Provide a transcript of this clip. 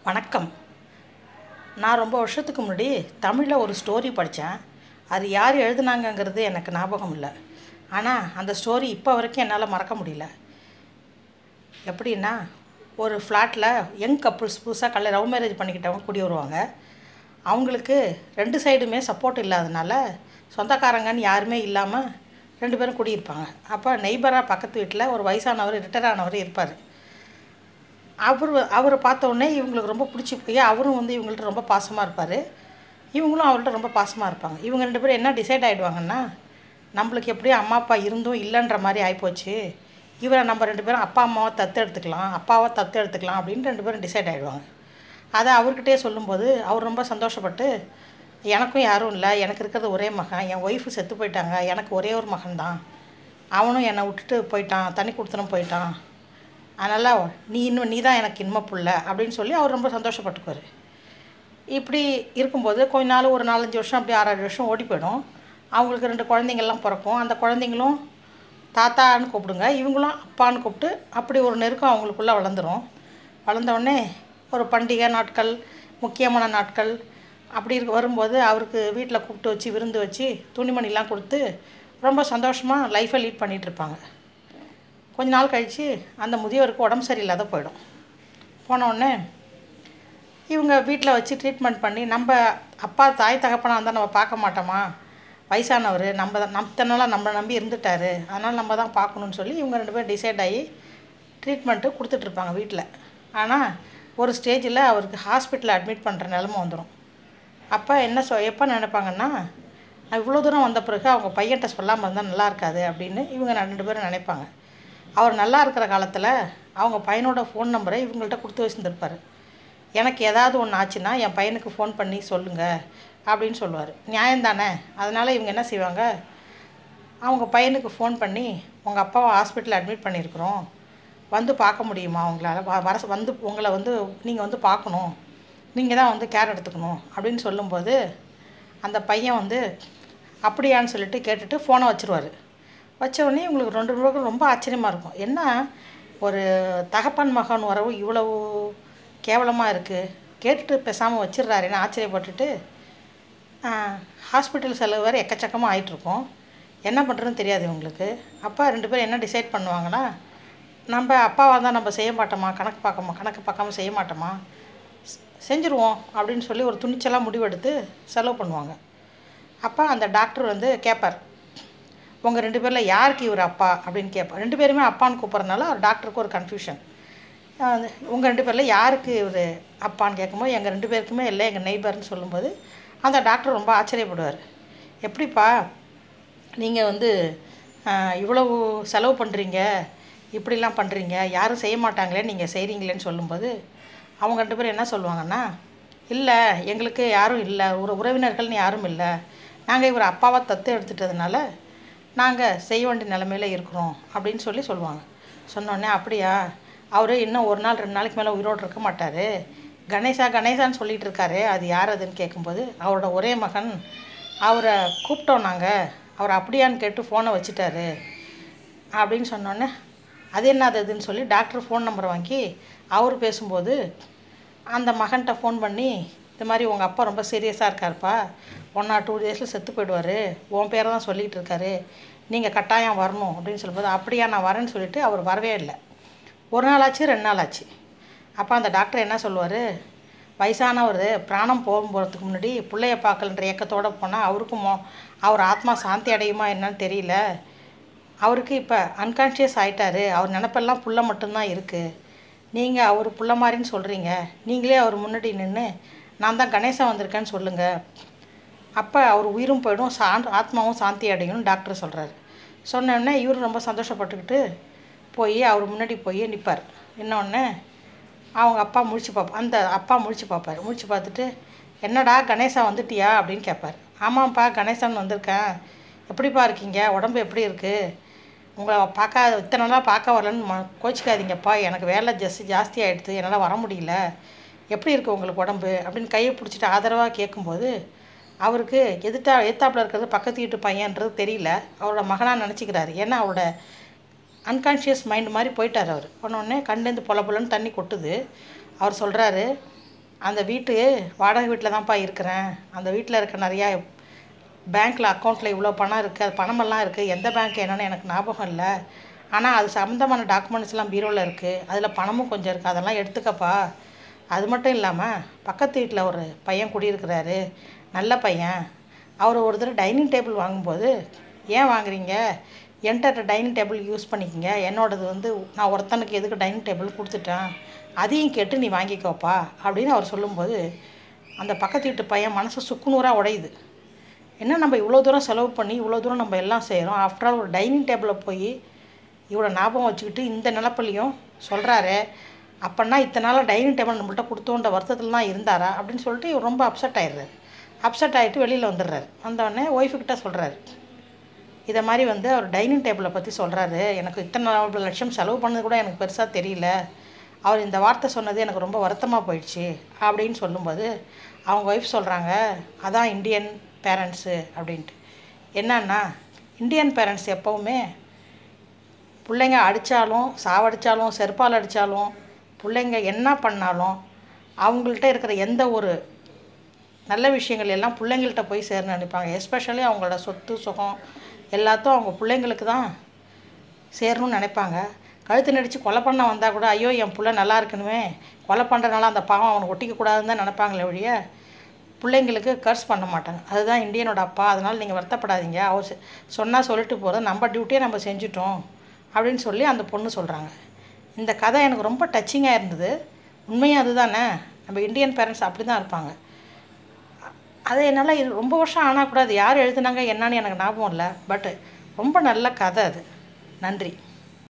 வணக்கம். நான் ரொம்ப வருஷத்துக்கு முன்னாடி தமிழில் ஒரு ஸ்டோரி படித்தேன். அது யார் எழுதுனாங்கங்கிறது எனக்கு ஞாபகம் இல்லை. ஆனால் அந்த ஸ்டோரி இப்போ வரைக்கும் என்னால் மறக்க முடியல. எப்படின்னா, ஒரு ஃப்ளாட்டில் யங் கப்புள்ஸ் புதுசாக லவ் மேரேஜ் பண்ணிக்கிட்டவங்க குடி வருவாங்க. அவங்களுக்கு 2 சைடுமே சப்போர்ட் இல்லாதனால சொந்தக்காரங்கன்னு யாருமே இல்லாமல் 2 பேரும் குடியிருப்பாங்க. அப்போ நெய்பராக பக்கத்து வீட்டில் ஒரு வயசானவர் ரிட்டையர் ஆனவர் இருப்பார். அவரை பார்த்தோன்னே இவங்களுக்கு ரொம்ப பிடிச்சி போய் அவரும் இவங்கள்ட்ட ரொம்ப பாசமாக இருப்பார். இவங்களும் அவர்கிட்ட ரொம்ப பாசமாக இருப்பாங்க. இவங்க 2 பேரும் என்ன டிசைட் ஆகிடுவாங்கன்னா, நம்மளுக்கு எப்படியும் அம்மா அப்பா இருந்தும் இல்லைன்ற மாதிரி ஆகிப்போச்சு, இவரை நம்ம 2 பேரும் அப்பாவை தத்து எடுத்துக்கலாம் அப்படின்னு 2 பேரும் டிசைட் ஆகிடுவாங்க. அதை அவர்கிட்டயே சொல்லும்போது அவர் ரொம்ப சந்தோஷப்பட்டு, எனக்கும் யாரும் இல்லை, எனக்கு இருக்கிறது ஒரே மகன், என் ஒய்ஃபு செத்து போயிட்டாங்க, எனக்கு ஒரே ஒரு மகன்தான், அவனும் என்னை விட்டுட்டு போயிட்டான், தண்ணி கொடுத்துனும் போயிட்டான், அதனால் நீ தான் எனக்கு இன்மை புள்ள அப்படின்னு சொல்லி அவர் ரொம்ப சந்தோஷப்பட்டுக்குவார். இப்படி இருக்கும்போது கொஞ்ச நாள் ஒரு 4-5 வருஷம் அப்படி 6-7 வருஷம் ஓடி போயிடும். அவங்களுக்கு 2 குழந்தைங்கள்லாம் பிறக்கும். அந்த குழந்தைங்களும் தாத்தான்னு கூப்பிடுங்க, இவங்களும் அப்பான்னு கூப்பிட்டு அப்படி ஒரு நெருக்கம் அவங்களுக்குள்ளே வளர்ந்தோடனே ஒரு பண்டிகை நாட்கள், முக்கியமான நாட்கள் அப்படி வரும்போது அவருக்கு வீட்டில் கூப்பிட்டு வச்சு விருந்து வச்சு துணிமணிலாம் கொடுத்து ரொம்ப சந்தோஷமாக லைஃப்பை லீட் பண்ணிகிட்ருப்பாங்க. கொஞ்ச நாள் கழித்து அந்த முதியவருக்கு உடம்பு சரியில்லாத போனோடனே இவங்க வீட்டில் வச்சு ட்ரீட்மெண்ட் பண்ணி, நம்ம அப்பா தாய் தகப்பனாக இருந்தால் நம்ம பார்க்க மாட்டோமா, வயசானவர் நம்மளாம் நம்மளை நம்பி இருந்துட்டார், அதனால் நம்ம தான் பார்க்கணுன்னு சொல்லி இவங்க 2 பேரும் டிசைட் ஆகி ட்ரீட்மெண்ட்டு கொடுத்துட்ருப்பாங்க வீட்டில். ஆனால் ஒரு ஸ்டேஜில் அவருக்கு ஹாஸ்பிட்டலில் அட்மிட் பண்ணுற நிலமை வந்துடும். அப்போ எப்போ நினைப்பாங்கன்னா, இவ்வளோ தூரம் வந்த பிறகு அவங்க பையன்கிட்ட சொல்லாமல் இருந்தால் நல்லா இருக்காது அப்படின்னு இவங்க 2 பேரும் நினைப்பாங்க. அவர் நல்லா இருக்கிற காலத்தில் அவங்க பையனோட ஃபோன் நம்பரை இவங்கள்ட்ட கொடுத்து வச்சுருந்துருப்பார். எனக்கு ஏதாவது ஒன்று ஆச்சுன்னா என் பையனுக்கு ஃபோன் பண்ணி சொல்லுங்கள் அப்படின்னு சொல்லுவார். நியாயம்தானே? அதனால் இவங்க என்ன செய்வாங்க, அவங்க பையனுக்கு ஃபோன் பண்ணி, உங்கள் அப்பாவை ஹாஸ்பிட்டலில் அட்மிட் பண்ணியிருக்கிறோம், வந்து பார்க்க முடியுமா, உங்களை நீங்கள் பார்க்கணும், நீங்கள் தான் கேர் எடுத்துக்கணும் அப்படின்னு சொல்லும்போது அந்த பையன் அப்படியான்னு சொல்லிட்டு கேட்டுட்டு ஃபோனை வச்சுருவார். வச்சவுடனே இவங்களுக்கு 2 பேருக்கும் ரொம்ப ஆச்சரியமாக இருக்கும். என்ன ஒரு தகப்பன் மகன் உறவு இவ்வளவு கேவலமாக இருக்குது, கேட்டுட்டு பேசாமல் வச்சிடுறாருன்னு ஆச்சரியப்பட்டுட்டு ஹாஸ்பிட்டல் செலவு வேறு எக்கச்சக்கமாக ஆகிட்ருக்கோம். என்ன பண்ணுறதுன்னு தெரியாது இவங்களுக்கு. அப்போ 2 பேரும் என்ன டிசைட் பண்ணுவாங்கன்னா, நம்ம அப்பாவாக தான் நம்ம செய்ய மாட்டோமா, கணக்கு பார்க்காம செய்ய மாட்டோமா, செஞ்சுருவோம் அப்படின்னு சொல்லி ஒரு துணிச்சலாக முடிவெடுத்து செலவு பண்ணுவாங்க. அப்போ அந்த டாக்டர் கேட்பார், உங்கள் 2 பேரில் யாருக்கு இவர் அப்பா அப்படின்னு கேட்பார். 2 பேருமே அப்பான்னு கூப்பிட்றதுனால ஒரு டாக்டருக்கு ஒரு கன்ஃபியூஷன். உங்கள் 2 பேரில் யாருக்கு இவர் அப்பான்னு கேட்கும்போது எங்கள் 2 பேருக்குமே இல்லை, எங்கள் நெய்பர்னு சொல்லும்போது அந்த டாக்டர் ரொம்ப ஆச்சரியப்படுவார். எப்படிப்பா நீங்கள் இவ்வளவு செலவு பண்ணுறீங்க, இப்படிலாம் பண்ணுறீங்க, யாரும் செய்ய மாட்டாங்களே, நீங்கள் செய்கிறீங்களேன்னு சொல்லும்போது அவங்க 2 பேரும் என்ன சொல்லுவாங்கன்னா, இல்லை எங்களுக்கு யாரும் இல்லை, உறவினர்கள்னு யாரும் இல்லை, நாங்கள் இவர் அப்பாவை தத்து எடுத்துட்டதுனால நாங்கள் செய்ய வேண்டிய நிலைமையில் இருக்கிறோம் அப்படின்னு சொல்லுவாங்க. சொன்னோடனே, அப்படியா, அவர் இன்னும் 1 நாள் 2 நாளைக்கு மேலே உயிரோடு இருக்க மாட்டார், கணேசான்னு சொல்லிகிட்டு இருக்காரு, அது யார் அதுன்னு கேட்கும்போது அவரோட ஒரே மகன், அவரை கூப்பிட்டோம் நாங்கள், அவர் அப்படியான்னு கேட்டு ஃபோனை வச்சுட்டாரு அப்படின்னு சொன்னோடனே, அது என்னதுன்னு சொல்லி டாக்டர் ஃபோன் நம்பரை வாங்கி அவர் பேசும்போது அந்த மகன்கிட்ட ஃபோன் பண்ணி, இது மாதிரி உங்கள் அப்பா ரொம்ப சீரியஸாக இருக்காருப்பா, 1 or 2 டேஸில் செத்து போயிடுவார், உன் பேரை தான் சொல்லிகிட்டு இருக்காரு, நீங்கள் கட்டாயம் வரணும் அப்படின்னு சொல்லும்போது, அப்படியா நான் வரேன்னு சொல்லிவிட்டு அவர் வரவே இல்லை. 1 நாள் ஆச்சு, 2 நாள் ஆச்சு. அப்போ அந்த டாக்டர் என்ன சொல்லுவார், வயசானவர் பிராணம் போகிறதுக்கு முன்னாடி பிள்ளைய பார்க்கலன்ற இயக்கத்தோடு போனால் அவர் ஆத்மா சாந்தி அடையுமா என்னன்னு தெரியல, அவருக்கு இப்போ அன்கான்ஷியஸ் ஆகிட்டார், அவர் நினப்பெல்லாம் புள்ள மட்டும்தான் இருக்குது, நீங்கள் அவர் புள்ள மாதிரின்னு சொல்கிறீங்க, நீங்களே அவர் முன்னாடி நின்று நான் தான் கணேசன் வந்திருக்கேன்னு சொல்லுங்கள், அப்போ அவர் உயிரும் போயிடும், ஆத்மாவும் சாந்தி அடையும்னு டாக்டர் சொல்கிறாரு. சொன்னோடனே இவர் ரொம்ப சந்தோஷப்பட்டுக்கிட்டு போய் அவர் முன்னாடி போய் நிற்பார். இன்னொன்று அவங்க அப்பா முழிச்சு பார்ப்பார். முழிச்சு பார்த்துட்டு, என்னடா கணேசா வந்துட்டியா அப்படின்னு கேட்பார். ஆமாம்ப்பா கணேசன் வந்திருக்கேன், எப்படிப்பா இருக்கீங்க, உடம்பு எப்படி இருக்குது, உங்களை இத்தனை நாளாக பார்க்க வரலன்னு கோச்சிக்காதீங்கப்பா, எனக்கு வேலை ஜாஸ்தி ஆகிடுது, என்னால் வர முடியல, எப்படி இருக்குது உங்களுக்கு உடம்பு அப்படின்னு கையை பிடிச்சிட்டு ஆதரவாக கேட்கும்போது அவருக்கு எதிர்த்தாப்பில் இருக்கிறது பக்கத்து வீட்டு பையன்றது தெரியல, அவரோட மகனாக நினச்சிக்கிறாரு. ஏன்னா அவரோட அன்கான்ஷியஸ் மைண்ட் மாதிரி போயிட்டார் அவர். போனோடனே கண்லேருந்து பொல பொலன்னு தண்ணி கொட்டுது. அவர் சொல்கிறாரு, அந்த வீட்டு வாடகை வீட்டில் தான்ப்பா இருக்கிறேன். அந்த வீட்டில் இருக்க நிறையா பேங்க்கில் அக்கௌண்ட்டில் இவ்வளோ பணம் இருக்குது, அது பணமெல்லாம் இருக்குது. எந்த பேங்க் என்னன்னு எனக்கு ஞாபகம் இல்லை. ஆனால் அது சம்மந்தமான டாக்குமெண்ட்ஸ்லாம் பீரோவில் இருக்குது. அதில் பணமும் கொஞ்சம் இருக்குது. அதெல்லாம் எடுத்துக்கப்பா. அது மட்டும் இல்லாமல் பக்கத்து வீட்டில் ஒரு பையன் குடியிருக்கிறாரு, நல்ல பையன். அவர் ஒரு தடவை டைனிங் டேபிள் வாங்கும்போது, ஏன் வாங்குறீங்க, என்கிட்ட டைனிங் டேபிள் யூஸ் பண்ணிக்கங்க, என்னோடது வந்து நான் ஒருத்தனுக்கு எதுக்கு டைனிங் டேபிள் கொடுத்துட்டேன், அதையும் கேட்டு நீ வாங்கிக்கோப்பா அப்படின்னு அவர் சொல்லும்போது அந்த பக்கத்து வீட்டு பையன் மனசு சுக்குநூறாக உடையுது. என்ன நம்ம இவ்வளோ தூரம் செலவு பண்ணி இவ்வளோ தூரம் நம்ம எல்லாம் செய்கிறோம், ஆஃப்டர் ஆல் ஒரு டைனிங் டேபிளில் போய் இவ்வளோ ஞாபகம் வச்சுக்கிட்டு இந்த நிலப்பள்ளியும் சொல்கிறாரு, அப்போன்னா இத்தனை நாள் டைனிங் டேபிள் நம்மள்கிட்ட கொடுத்தோன்ற வருத்தத்தில் தான் இருந்தாரா அப்படின்னு சொல்லிட்டு இவர் ரொம்ப அப்செட் ஆயிடுறாரு. அப்செட் ஆகிட்டு வெளியில் வந்துடுறாரு. வந்தோடனே ஒய்ஃபுக்கிட்ட சொல்கிறாரு, இதை மாதிரி வந்து அவர் டைனிங் டேபிளை பற்றி சொல்கிறாரு, எனக்கு இத்தனை லட்சம் செலவு பண்ணது கூட எனக்கு பெருசாக தெரியல, அவர் இந்த வார்த்தை சொன்னது எனக்கு ரொம்ப வருத்தமாக போயிடுச்சு அப்படின்னு சொல்லும்போது அவங்க ஒய்ஃப் சொல்கிறாங்க, அதான் இந்தியன் பேரண்ட்ஸு அப்படின்ட்டு. என்னன்னா இந்தியன் பேரண்ட்ஸ் எப்போவுமே பிள்ளைங்க அடித்தாலும் சாவடித்தாலும் செருப்பால் அடித்தாலும் பிள்ளைங்க என்ன பண்ணாலும் அவங்கள்ட்ட இருக்கிற எந்த ஒரு நல்ல விஷயங்கள் எல்லாம் பிள்ளைங்கள்ட்ட போய் சேரணும்னு நினைப்பாங்க. எஸ்பெஷலி அவங்களோட சொத்து சுகம் எல்லாத்தையும் அவங்க பிள்ளைங்களுக்கு தான் சேரணும்னு நினைப்பாங்க. கழுத்து நடித்து கொலை பண்ண வந்தால் கூட ஐயோ என் பிள்ளை நல்லா இருக்கணுமே, கொலை பண்ணுறதுனால அந்த பாவம் அவனுக்கு ஒட்டிக்கக்கூடாதுன்னு தான் நினைப்பாங்களே ஒழிய பிள்ளைங்களுக்கு கர்ஸ் பண்ண மாட்டாங்க. அதுதான் இந்தியனோட அப்பா. அதனால் நீங்கள் வருத்தப்படாதீங்க, அவர் சொன்னால் சொல்லிட்டு போகிறது, நம்ம டியூட்டியை நம்ம செஞ்சுட்டோம் அப்படின்னு சொல்லி அந்த பொண்ணு சொல்கிறாங்க. இந்த கதை எனக்கு ரொம்ப டச்சிங்காக இருந்தது. உண்மையும் அதுதானே, நம்ம இந்தியன் பேரண்ட்ஸ் அப்படி தான் இருப்பாங்க. அது என்னால் இது ரொம்ப வருஷம் ஆனால் கூட அது யார் எழுதுனாங்க என்னன்னு எனக்கு ஞாபகம் இல்லை. பட் ரொம்ப நல்ல கதை அது. நன்றி.